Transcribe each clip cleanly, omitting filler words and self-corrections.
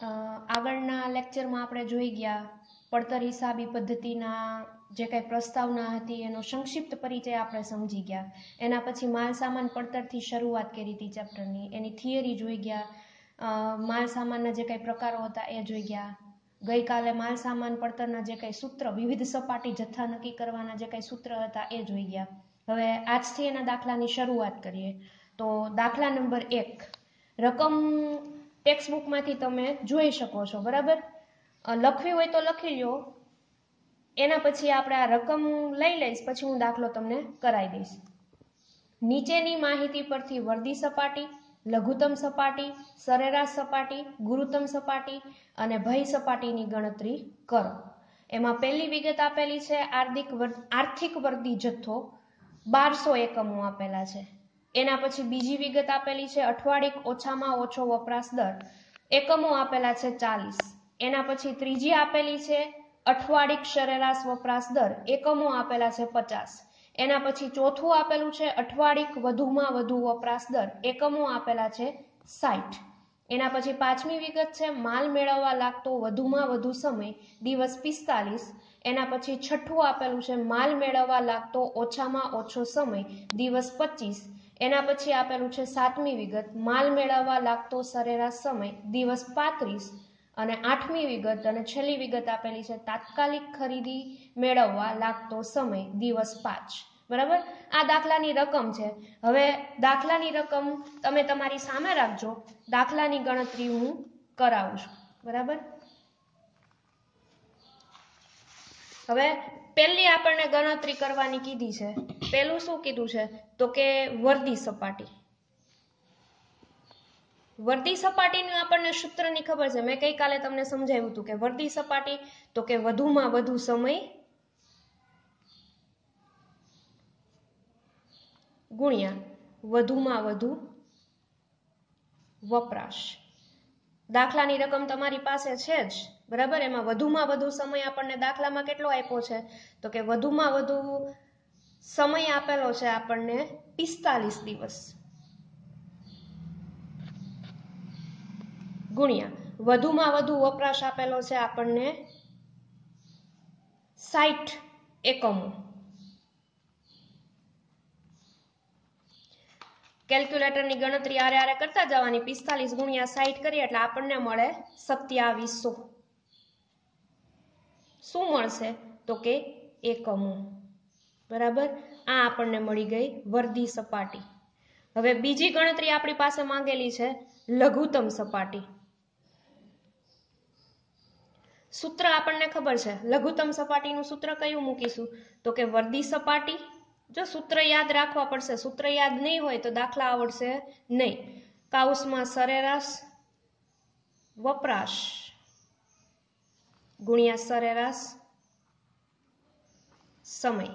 આગળના લેક્ચરમાં આપણે જોઈ ગયા પડતર હિસાબી પદ્ધતિના જે કંઈ પ્રસ્તાવના હતી એનો સંક્ષિપ્ત પરિચય આપણે સમજી ગયા. એના પછી માલ સામાન પડતરથી શરૂઆત કરી હતી ચેપ્ટરની, એની થિયરી જોઈ ગયા. માલ સામાનના જે કંઈ પ્રકારો હતા એ જોઈ ગયા. ગઈકાલે માલ સામાન પડતરના જે કંઈ સૂત્ર, વિવિધ સપાટી જથ્થા નક્કી કરવાના જે કંઈ સૂત્ર હતા એ જોઈ ગયા. હવે આજથી એના દાખલાની શરૂઆત કરીએ. તો દાખલા નંબર 1, રકમ ટેક્સ્ટબુકમાંથી તમે જોઈ શકો છો, બરાબર. લખવી હોય તો લખી લો. એના પછી આપણે આ રકમ લઈ લઈશ, પછી હું દાખલો તમને કરાવી દઈશ. નીચેની માહિતી પરથી વર્દી સપાટી, લઘુત્તમ સપાટી, સરેરાશ સપાટી, ગુરુત્તમ સપાટી અને ભય સપાટીની ગણતરી કરો. એમાં પહેલી વિગત આપેલી છે આર્થિક વર્દી જથ્થો 1200 એકમો આપેલા છે. એના પછી બીજી વિગત આપેલી છે અઠવાડિક ઓછામાં ઓછો વપરાશ દર, એકમો આપેલા છે 40. એના પછી ત્રીજી આપેલી છે અઠવાડિક સરેરાશ વપરાશ દર, એકમો આપેલા છે 50. એના પછી ચોથું આપેલું છે અઠવાડિક વધુમાં વધુ વપરાશ દર, એકમો આપેલા છે 60. એના પછી પાંચમી વિગત છે માલ મેળવવા લાગતો વધુમાં વધુ સમય, દિવસ 45. એના પછી છઠ્ઠું આપેલું છે માલ મેળવવા લાગતો ઓછામાં ઓછો સમય, દિવસ 25. એના પછી આપેલું છે સાતમી વિગત માલ મેળવવા લાગતો સરેરાશ સમય, દિવસ 35. અને આઠમી વિગત અને છેલ્લી વિગત આપેલી છે તાત્કાલિક ખરીદી મેળવવા લાગતો સમય, દિવસ 5. બરાબર. આ દાખલાની રકમ છે. હવે દાખલાની રકમ તમે તમારી સામે રાખજો, દાખલાની ગણતરી હું કરાવું છું. બરાબર. હવે પહેલી આપણને ગણતરી કરવાની કીધી છે. પહેલું શું કીધું છે તો કે વર્દી સપાટી. વર્દી સપાટીનું આપણને સૂત્રની ખબર છે, મેં ગઈકાલે તમને સમજાવ્યું હતું કે વર્દી સપાટી તો કે વધુમાં વધુ સમય ગુણ્યા વધુમાં વધુ વપરાશ. દાખલાની રકમ તમારી પાસે છે જ, બરાબર. એમાં વધુમાં વધુ સમય આપણને દાખલામાં કેટલો આપ્યો છે તો કે વધુમાં વધુ સમય આપેલો છે આપણને 45 દિવસ ગુણ્યા વધુમાં વધુ વપરાશ આપેલો છે આપણને 60 એકમો. કેલ્ક્યુલેટરની ગણતરી આરે કરતા જવાની. 45 ગુણ્યા 60 કરીએ એટલે આપણને મળે 2700. શું મળશે તો કે એકમો. બરાબર. આ આપણને મળી ગઈ વર્દી સપાટી. હવે બીજી ગણતરી આપણી પાસે માંગેલી છે લઘુત્તમ સપાટી. સૂત્ર આપણને ખબર છે. લઘુત્તમ સપાટીનું સૂત્ર કયું મૂકીશું તો કે વર્દી સપાટી. જો સૂત્ર યાદ રાખવા પડશે, સૂત્ર યાદ નહીં હોય તો દાખલા આવડશે નહીં. કાઉસમાં સરેરાશ વપરાશ ગુણ્યા સરેરાશ સમય.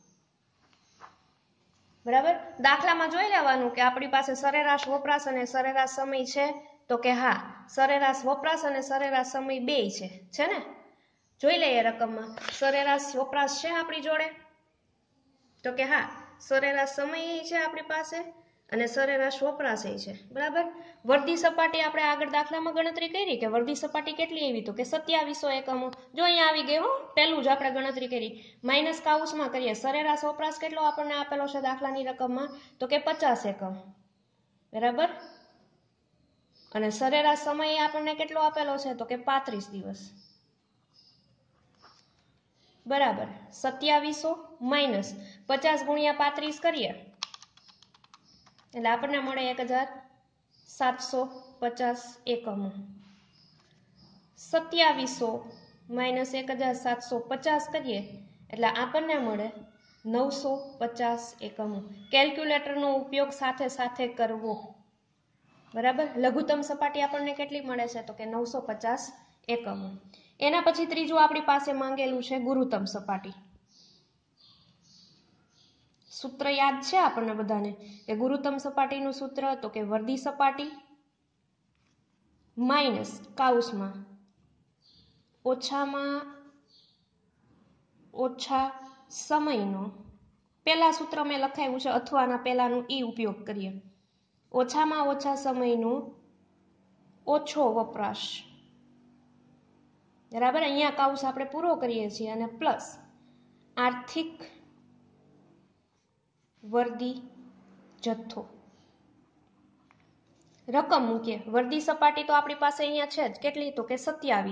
બરાબર. દાખલામાં જોઈ લેવાનું કે આપણી પાસે સરેરાશ વપરાશ અને સરેરાશ સમય છે તો કે હા, સરેરાશ વપરાશ અને સરેરાશ સમય બેય છે ને. જોઈ લઈએ રકમમાં સરેરાશ વપરાશ છે આપણી જોડે તો કે હા, સરેરાશ સમય છે આપણી પાસે અને સરેરાશ વપરાશ છે. બરાબર. વર્દી સપાટી આપણે આગળ દાખલામાં ગણતરી કરી કે વર્દી સપાટી કેટલી આવી તો કે 2700 એકમો. જો અહીંયા આવી ગઈ હો, પહેલું જ આપણે ગણતરી કરી. માઇનસ કાઉસમાં કરીએ સરેરાશ વપરાશ કેટલો આપણને આપેલો છે દાખલાની રકમમાં તો કે 50 એકમ. બરાબર. અને સરેરાશ સમય આપણને કેટલો આપેલો છે તો કે 35 દિવસ. બરાબર. 2700 માઇનસ 50 ગુણ્યા 35 કરીએ એટલે આપણને મળે 1750 એકમો. 2700 માઇનસ 1750 કરીએ એટલે આપણને મળે 950 એકમો. કેલ્ક્યુલેટરનો ઉપયોગ સાથે સાથે કરવો. બરાબર. લઘુત્તમ સપાટી આપણને કેટલી મળે છે તો કે 950 એકમો. એના પછી ત્રીજું આપણી પાસે માંગેલું છે ગુરુત્તમ સપાટી. સૂત્ર યાદ છે આપણને બધાને કે ગુરુત્તમ સપાટીનું સૂત્ર તો કે વર્દી સપાટી માઇનસ કાઉસમાં ઓછામાં ઓછા સમયનો, પહેલા સૂત્ર મેં લખાયું છે અથવાના પહેલાનું ઈ ઉપયોગ કરીએ. ઓછામાં ઓછા સમયનો ઓછો વપરાશ બરાબર, અહીંયા કાઉસ આપણે પૂરો કરીએ છીએ અને પ્લસ આર્થિક વર્દી જથ્થો રકમ મૂકીએ. વર્દી સપાટી તો આપણી પાસે અહીંયા છે જ, કેટલી તો કે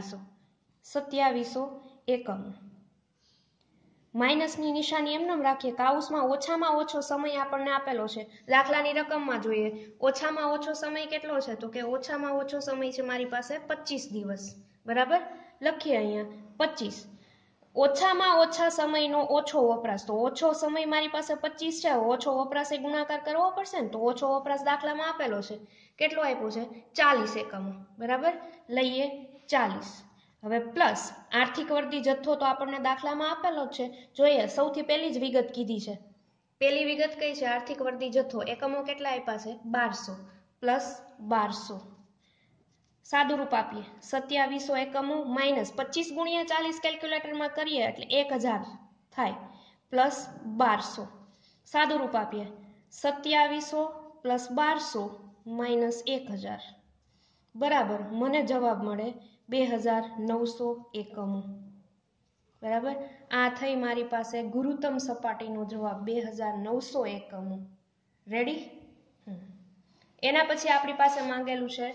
2700 એકમ. માઇનસની નિશાની એમને રાખીએ. કાઉસમાં ઓછામાં ઓછો સમય આપણને આપેલો છે. દાખલાની રકમમાં જોઈએ ઓછામાં ઓછો સમય કેટલો છે તો કે ઓછામાં ઓછો સમય છે મારી પાસે 25 દિવસ. બરાબર, લખીએ અહીંયા 25. ઓછામાં ઓછા સમયનો ઓછો વપરાશ, તો ઓછો સમય મારી પાસે 25 છે, ઓછો વપરાશ એ ગુણાકાર કરવો પડશે ને, તો ઓછો વપરાશ દાખલામાં આપેલો છે. કેટલો આપ્યો છે 40 એકમો. બરાબર, લઈએ 40. હવે પ્લસ આર્થિક વર્દી જથ્થો તો આપણને દાખલામાં આપેલો જ છે. જોઈએ, સૌથી પહેલી જ વિગત કીધી છે. પહેલી વિગત કઈ છે? આર્થિક વર્દી જથ્થો. એકમો કેટલા આપ્યા છે? 1200 પ્લસ 1200. સાદું રૂપ આપીએ 2700 એકમો માઇનસ 25 ગુણ્યા 40 કેલ્ક્યુલેટરમાં કરીએ એટલે 1000 થાય પ્લસ 1200. સાદું રૂપ આપીએ 2700 પ્લસ 1200 માઇનસ 1000 બરાબર મને જવાબ મળે 2900 એકમો. બરાબર, આ થઈ મારી પાસે ગુરુત્તમ સપાટીનો જવાબ 2900 એકમો. રેડી? એના પછી આપણી પાસે માંગેલું છે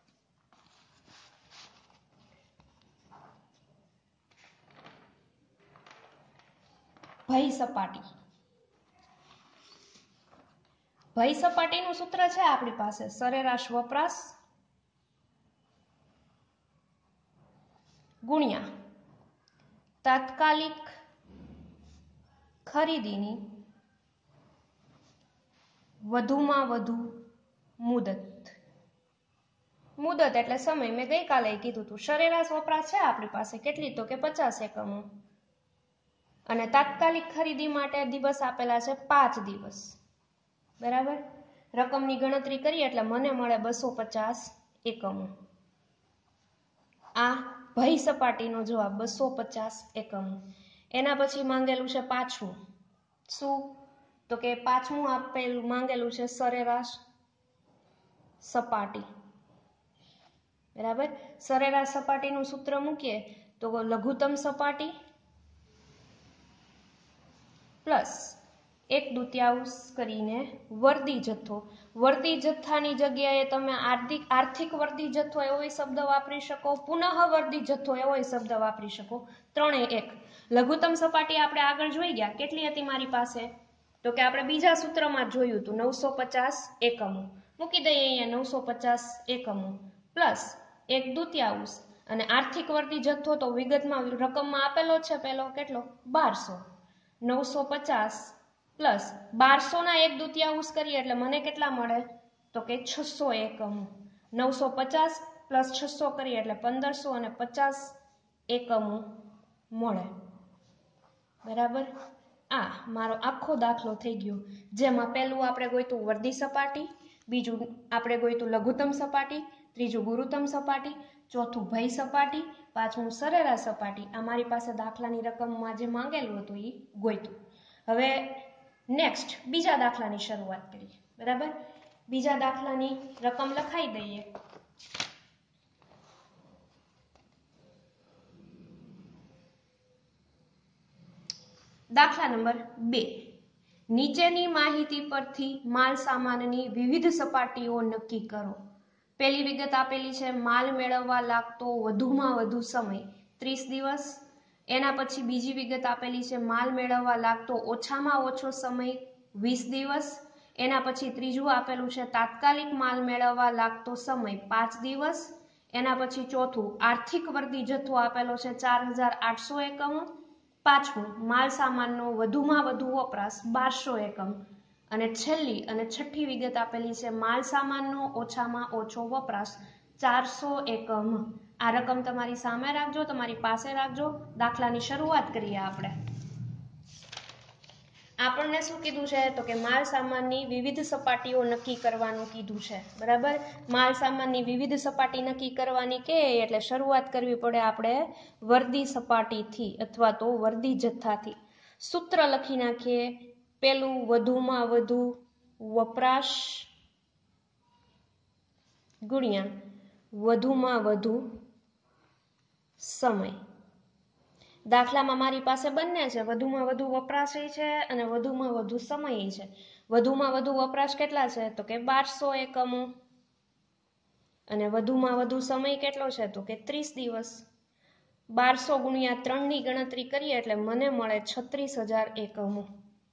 ભય સપાટી. ભય સપાટીનું સૂત્ર છે આપણી પાસે સરેરાશ વપરાશ ગુણ્યા તાત્કાલિક ખરીદીની વધુમાં વધુ મુદત. મુદત એટલે સમય. મેં ગઈકાલે કીધું હતું સરેરાશ વપરાશ છે આપણી પાસે કેટલી તો કે 50 એકમો અને તાત્કાલિક ખરીદી માટે દિવસ આપેલા છે 5 દિવસ. બરાબર, રકમની ગણતરી કરીએ એટલે મને મળે 250 એકમો. આ ભય સપાટીનો જવાબ 250 એકમો. એના પછી માંગેલું છે પાછું શું તો કે પાછું આપેલું માંગેલું છે સરેરાશ સપાટી. બરાબર, સરેરાશ સપાટીનું સૂત્ર મૂકીએ તો લઘુત્તમ સપાટી પ્લસ 1/2 કરીને વર્દી જથ્થો. વર્દી જથ્થાની જગ્યાએ તમે આર્થિક વર્દી જથ્થો એવો શબ્દ વાપરી શકો, પુનઃ વર્દી જથ્થો એવો શબ્દ વાપરી શકો, ત્રણેય એક. લઘુત્તમ સપાટી આપણે આગળ જોઈ ગયા, કેટલી હતી મારી પાસે તો કે આપણે બીજા સૂત્રમાં જોયું હતું 950 એકમો. મૂકી દઈએ અહીંયા 950 એકમો પ્લસ 1/2 અને આર્થિક વર્દી જથ્થો તો વિગતમાં રકમમાં આપેલો છે પેલો કેટલો 1200. 950 પ્લસ 1200 ના 1/2 કરીએ એટલે મને કેટલા મળે તો કે 600 એકમો. 950 પ્લસ 600 કરીએ એટલે 1550 એકમો મળે. બરાબર, આ મારો આખો દાખલો થઈ ગયો, જેમાં પહેલું આપણે ગોઈતું વર્દી સપાટી, બીજું આપણે ગોઈતું લઘુત્તમ સપાટી, ત્રીજું ગુરુત્તમ સપાટી, ચોથું ભય સપાટી, પાંચમું સરેરાશ સપાટી. આ મારી પાસે દાખલાની રકમમાં જે માંગેલું હતું એ ગોઈતું. હવે નેક્સ્ટ બીજા દાખલાની શરૂઆત કરીએ. બરાબર, બીજા દાખલાની રકમ લખાઈ દઈએ. દાખલા નંબર 2. નીચેની માહિતી પરથી માલ સામાનની વિવિધ સપાટીઓ નક્કી કરો. પહેલી વિગત આપેલી છે માલ મેળવવા લાગતો વધુમાં વધુ સમય 30 દિવસ. એના પછી બીજી વિગત આપેલી છે માલ મેળવવા લાગતો ઓછામાં ઓછો સમય 20 દિવસ. એના પછી ત્રીજું આપેલું છે તાત્કાલિક માલ મેળવવા લાગતો સમય 5 દિવસ. એના પછી ચોથું આર્થિક વર્દી જથ્થો આપેલો છે 4800 એકમો. પાંચમું માલ સામાનનો વધુમાં વધુ વપરાશ 1200 એકમ અને છેલ્લી અને છઠ્ઠી વિગત આપેલી છે માલ સામાનનો ઓછામાં ઓછો વપરાશ 400 એકમ. આ રકમ તમારી સામે રાખજો, તમારી પાસે રાખજો. દાખલાની શરૂઆત કરીએ. આપણને શું કીધું છે તો કે માલ સામાનની વિવિધ સપાટીઓ નક્કી કરવાનું કીધું છે. બરાબર, માલ સામાનની વિવિધ સપાટી નક્કી કરવાની કે એટલે શરૂઆત કરવી પડે આપણે વર્દી સપાટીથી અથવા તો વર્દી જથ્થાથી. સૂત્ર લખી નાખીએ. પેલું વધુમાં વધુ વપરાશ ગુણ્યા વધુમાં વધુ સમય. દાખલામાં મારી પાસે બંને છે, વધુમાં વધુ વપરાશ છે અને વધુમાં વધુ સમય છે. વધુમાં વધુ વપરાશ કેટલા છે તો કે 1200 એકમો અને વધુમાં વધુ સમય કેટલો છે તો કે 30 દિવસ. 1200 ગુણ્યા 3 ની ગણતરી કરીએ એટલે મને મળે 36,000 એકમો.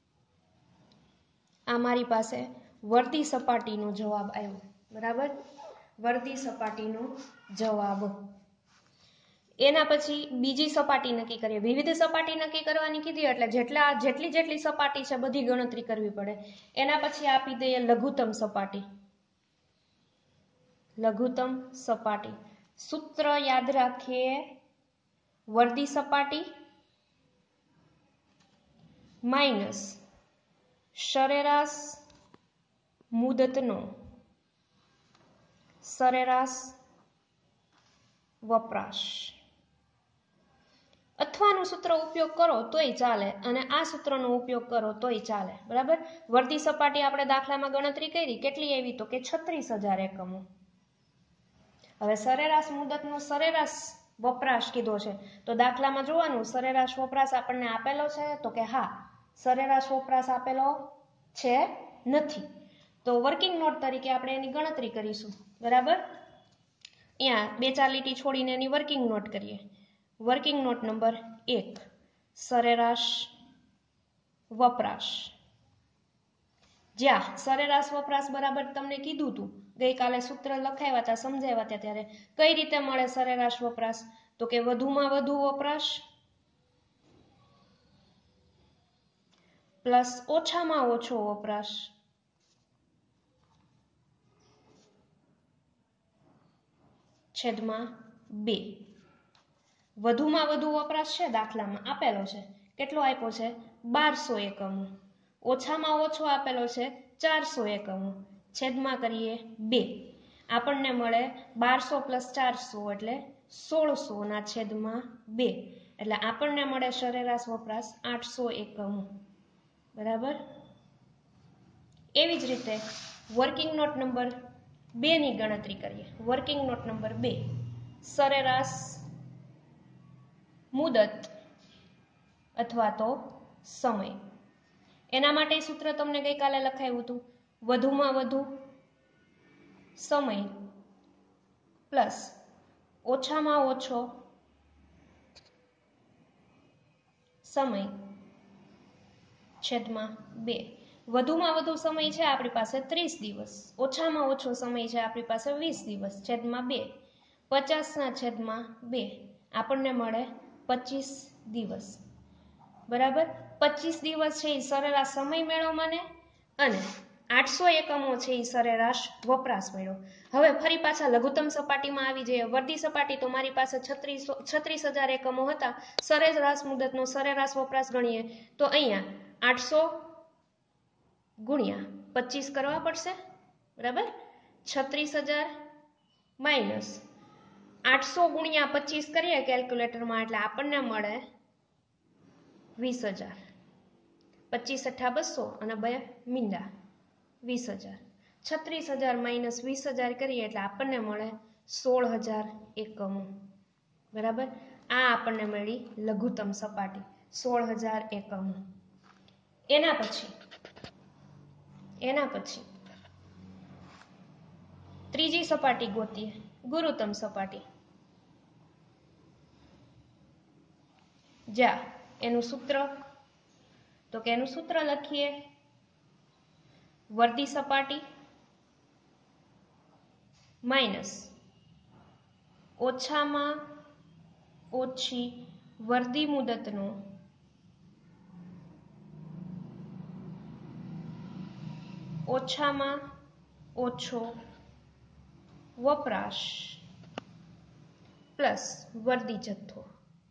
આ મારી પાસે વર્તી સપાટીનો જવાબ આવ્યો. બરાબર, વર્તી સપાટીનો જવાબ. એના પછી બીજી સપાટી નક્કી કરીએ. વિવિધ સપાટી નક્કી કરવાની કીધી એટલે જેટલી સપાટી છે બધી ગણતરી કરવી પડે. એના પછી આપી દઈએ લઘુત્તમ સપાટી. લઘુત્તમ સપાટી સૂત્ર યાદ રાખીએ, વર્તી સપાટી માઇનસ સરેરાશ મુદતનો સરેરાશ વપરાશ. અથવાનું સૂત્ર ઉપયોગ કરો તોય ચાલે અને આ સૂત્રનો ઉપયોગ કરો તોય ચાલે. બરાબર, વર્તી સપાટી આપણે દાખલામાં ગણતરી કરી, કેટલી આવી તો કે 36,000 એકમો. હવે સરેરાશ મુદતનો સરેરાશ વપરાશ કીધો છે તો દાખલામાં જોવાનું સરેરાશ વપરાશ આપણને આપેલો છે તો કે હા, સરેરાશ વપરાશ આપેલો છે નથી. તો વર્કિંગ નોટ તરીકે આપણે એની ગણતરી કરીશું. બરાબર, અહીંયા 2-4 લીટી છોડીને એની વર્કિંગ નોટ કરીએ. વર્કિંગ નોટ નંબર 1, સરેરાશ વપરાશ. જ્યાં સરેરાશ વપરાશ બરાબર તમને કીધું હતું, ગઈકાલે સૂત્ર લખાવ્યા હતા, સમજાવ્યા હતા ત્યારે, કઈ રીતે મળે સરેરાશ વપરાશ તો કે વધુમાં વધુ વપરાશ પ્લસ ઓછામાં ઓછો વપરાશ છેદમાં 2. વધુમાં વધુ વપરાશ છે દાખલામાં આપેલો છે, કેટલો આપ્યો છે 1200 એકમો. ઓછામાં ઓછો આપેલો છે 400 એકમો. છેદમાં કરીએ 2. આપણને મળે 1200 પ્લસ 400 એટલે 1600 ના છેદમાં 2 એટલે આપણને મળે સરેરાશ વપરાશ 800 એકમો. બરાબર, એવી જ રીતે વર્કિંગ નોટ નંબર 2 ની ગણતરી કરીએ. વર્કિંગ નોટ નંબર 2, સરેરાશ મુદત અથવા તો સમય. એના માટે સૂત્ર તમને ગઈકાલે લખાવ્યું હતું, વધુમાં વધુ સમય પ્લસ ઓછામાં ઓછો સમય છેદમાં 2. વધુમાં વધુ સમય છે આપણી પાસે 30 દિવસ, ઓછામાં ઓછો સમય છે આપણી પાસે 20 દિવસ છેદમાં 2. 50 ના છેદમાં 2 આપણને મળે 25 દિવસ. બરાબર, 25 દિવસ છે એ સરેરાશ સમય મેળવો મને અને 800 એકમો છે એ સરેરાશ વપરાશ મેળવો. હવે ફરી પાછા લઘુત્તમ સપાટીમાં આવી જઈએ. વર્તી સપાટી તો મારી પાસે 36,000 એકમો હતા. સરેરાશ મુદતનો સરેરાશ વપરાશ ગણીએ તો અહીંયા 800 ગુણ્યા 25 કરવા પડશે. બરાબર, 36,000 માઇનસ 800 ગુણ્યા 25 કરીએ કેલ્ક્યુલેટરમાં એટલે આપણને મળે 20,000. 25 × 200 અને 2 મીંડા 20,000. 36,000 માઇનસ 20,000 કરીએ એટલે આપણને મળે 16,000 એકમો. બરાબર, આ આપણને મળી લઘુત્તમ સપાટી 16,000 એકમો. એના પછી ત્રીજી સપાટી ગોતીએ, ગુરુત્તમ સપાટી. જ્યાં એનું સૂત્ર તો કે એનું સૂત્ર લખીએ, વર્તી સપાટી માઇનસ ઓછામાં ઓછી વર્તી મુદતનો ઓછામાં ઓછો વપરાશ પ્લસ વર્તી જથ્થો.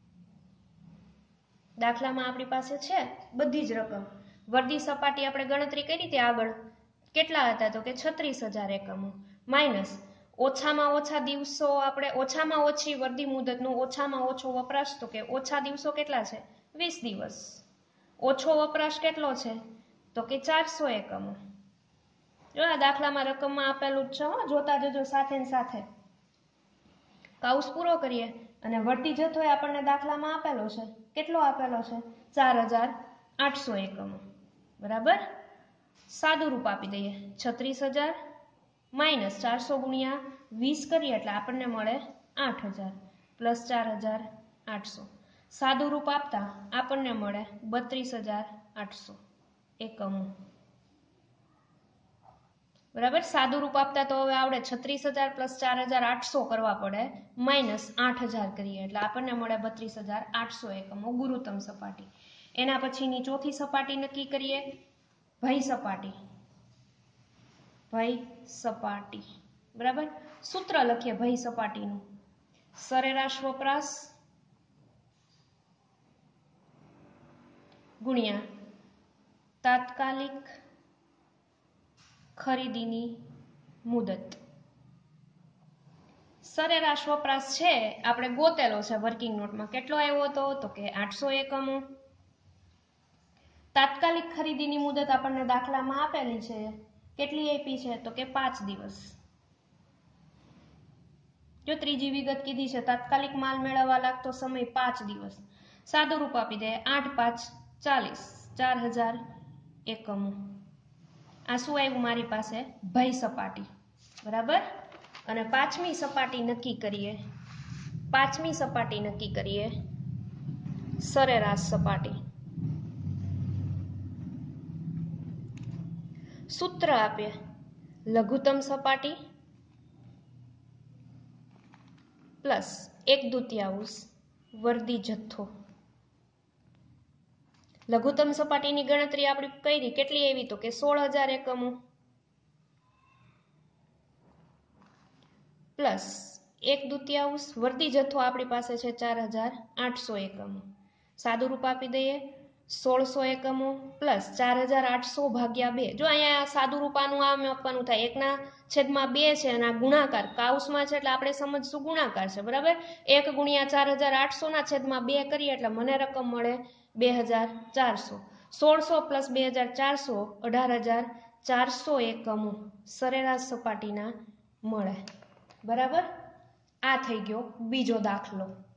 દાખલામાં આપણી પાસે છે બધી જ રકમ. વર્તી સપાટી આપણે ગણતરી કરી હતી આગળ, કેટલા હતા તો કે 36,000 એકમો માઇનસ ઓછામાં ઓછા દિવસો, આપણે ઓછામાં ઓછી વર્તી મુદતનો ઓછામાં ઓછો વપરાશ તો કે ઓછા દિવસો કેટલા છે 20 દિવસ. ઓછો વપરાશ કેટલો છે તો કે 400 એકમો. જો આ દાખલામાં રકમમાં આપેલું જ છે, જોતા જજો સાથે ને સાથે. કાઉસ પૂરો કરીએ અને વળતી જથ્થો આપણને દાખલામાં આપેલો છે. કેટલો આપેલો છે? 4800 એકમો. બરાબર. સાદું રૂપ આપી દઈએ. 36000 માઇનસ 400 ગુણ્યા 20 કરીએ એટલે આપણને મળે 8000 પ્લસ 4800. સાદું રૂપ આપતા આપણને મળે 32800 એકમો. બરાબર. સાદું રૂપ આપતા તો હવે આવડે 36000 પ્લસ 4800 કરવા પડે માઇનસ 8000 કરીએ એટલે આપણને મળે 32800 એકમો ગુરુત્તમ સપાટી. એના પછીની ચોથી સપાટી નક્કી કરીએ, ભય સપાટી. ભય સપાટી. બરાબર. સૂત્ર લખીએ ભય સપાટીનું. સરેરાશ વપરાશ ગુણ્યા તાત્કાલિક ખરીદીની મુદત. સરેરાશ વપરાશ છે આપણે ગોતેલો છે વર્કિંગ નોટમાં. કેટલો આવ્યો હતો? તો કે 800 એકમો. તાત્કાલિક ખરીદીની મુદત આપણને દાખલામાં આપેલી છે. કેટલી આપી છે? તો કે 5 દિવસ. જો ત્રીજી વિગત કીધી છે તાત્કાલિક માલ મેળવવા લાગતો સમય 5 દિવસ. સાદું રૂપ આપી દે 8 5 40 4000 એકમો. આ શું આવ્યું મારી પાસે? ભય સપાટી. બરાબર. અને પાંચમી સપાટી નક્કી કરીએ. પાંચમી સપાટી નક્કી કરીએ સરેરાશ સપાટી. સૂત્ર આપીએ લઘુત્તમ સપાટી પ્લસ 1/2 વર્દી જથ્થો. લઘુત્તમ સપાટીની ગણતરી આપણી કરી. કેટલી આવી? તો કે 16000 એકમો પ્લસ 1/2 વર્દી જથ્થો આપણી પાસે છે 4800 એકમો. સાદું રૂપ આપી દઈએ 1600 એકમો પ્લસ 4800 ભાગ્યા 2. જો અહીંયા સાદું રૂપ આનું આમ આપવાનું થાય 1/2 છે અને આ ગુણાકાર કાઉસમાં છે એટલે આપણે સમજશું ગુણાકાર છે. બરાબર. 1 ગુણ્યા 4800 ના છેદમાં 2 કરીએ એટલે મને રકમ મળે 2400. 1600 પ્લસ 2400 18400 એકમો સરેરાશ સપાટીના મળે. બરાબર. આ થઈ ગયો બીજો દાખલો.